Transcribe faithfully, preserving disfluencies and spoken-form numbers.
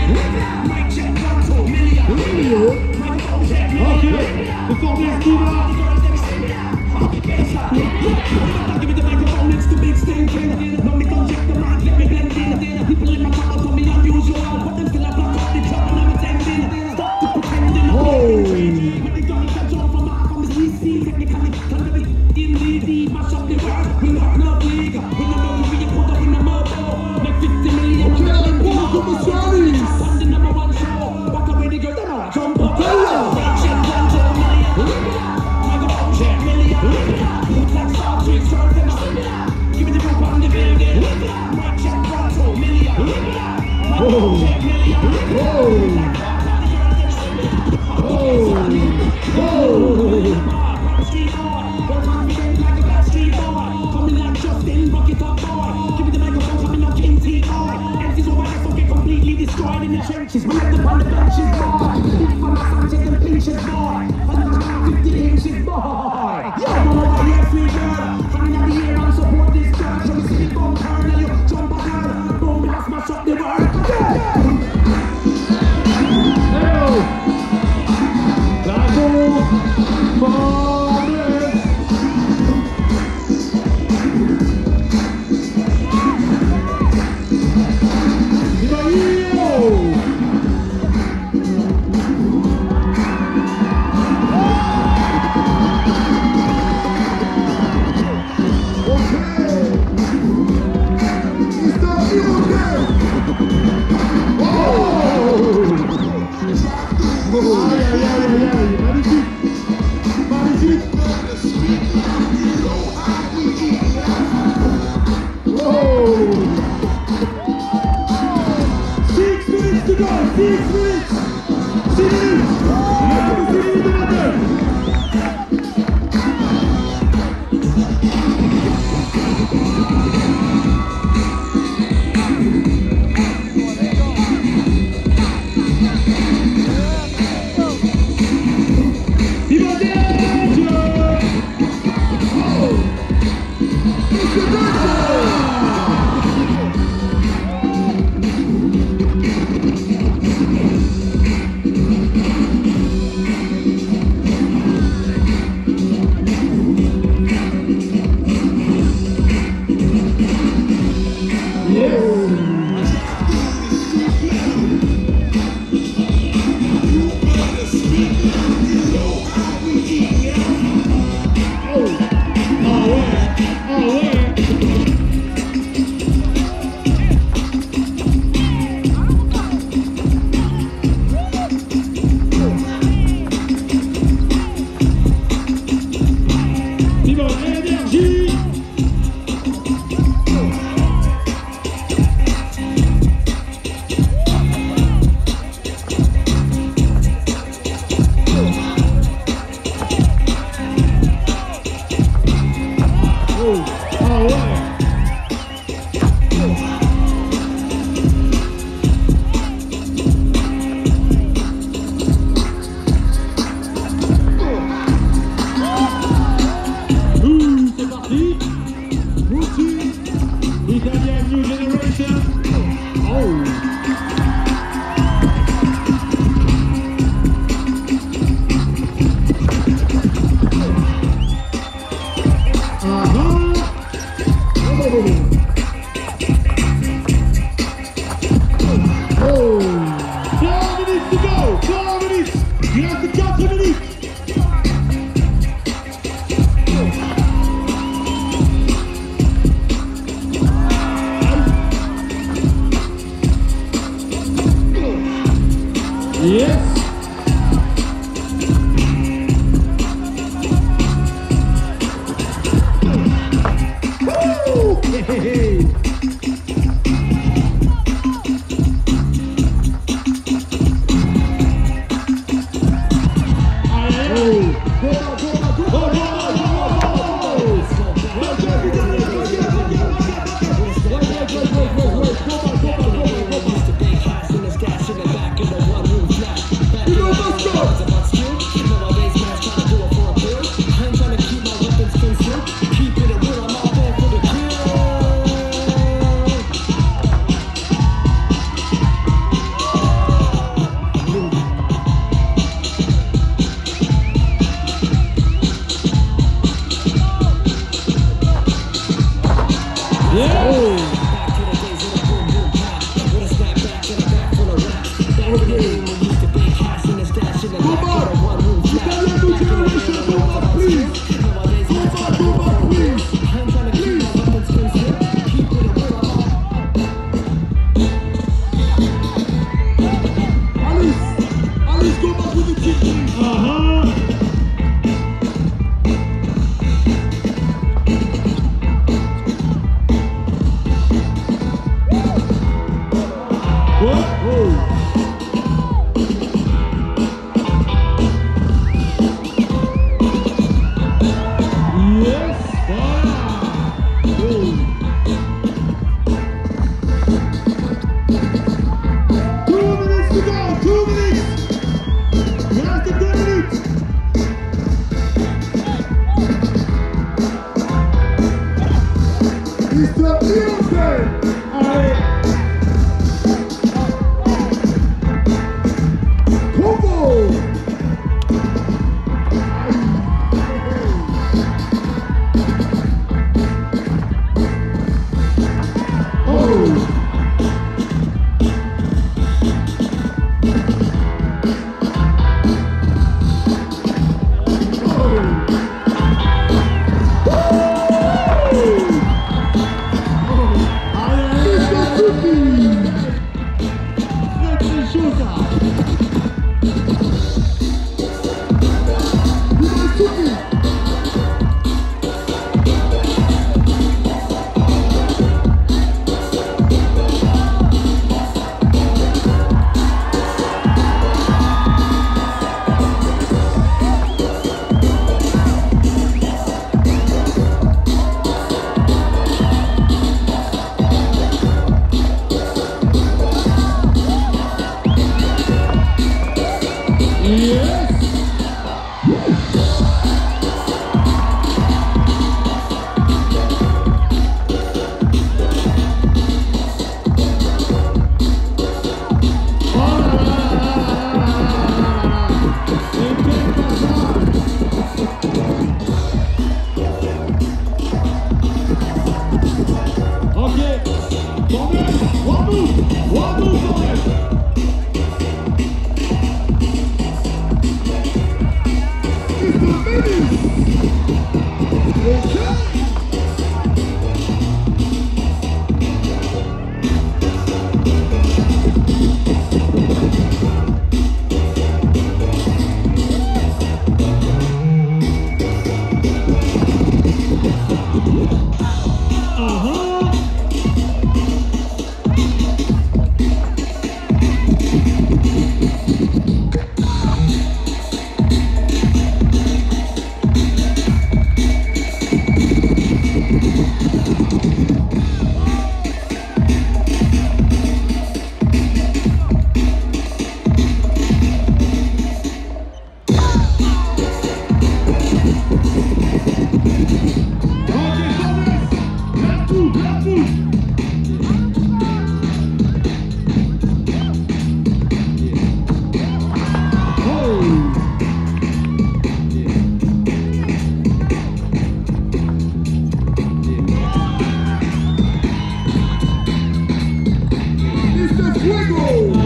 Ok, le Formless qui va. Give me the microphone next to big stinking. No, me don't check the mic, let me blend in. People in my car told me unusual, but them still a block out the job and I'm attending. Stop the pretending. When they don't catch on from my from the E C, technically, tell me in the D, mash up the world. We'll have no league. When the movie you put up in the moto, make fifty million. Okay, I'm going to the Charlies. On the number one show, walk away the girl, jump up. Give me the rope on the building. Mic check, one, two, million. Oh, oh, oh, coming like Justin, rock it up, boy. Give me the microphone, coming on King T I. M Cs over my don't get completely destroyed in the trenches. We left up on the benches, boy. Big from my Sanchez and pinches, boy. fifty inches, boy. Yo, I'm over here, free girl. Coming out the air and support this girl. Show me see the bump turn and you jump a girl. Boom, we must smash up the world. Hey, Bravo, Formless. Aïe, aïe, aïe, aïe, aïe, magnifique, magnifique. Oh. Six minutes to go, six minutes, six minutes, six minutes de la tête. Yes. Woo! Hey. Fuego!